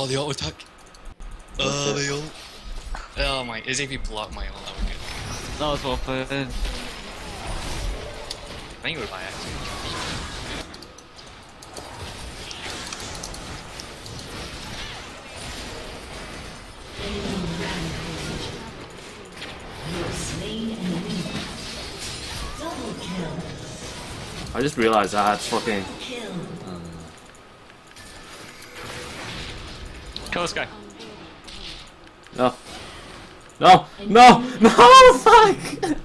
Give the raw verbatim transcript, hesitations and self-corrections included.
Oh, the auto attack. Uh, the ult. Oh my, as if he blocked my ult, that would be good. That was well played. I think it would by accident. I just realized I had fucking. Um, Kill this guy. no. No! No! No! Fuck!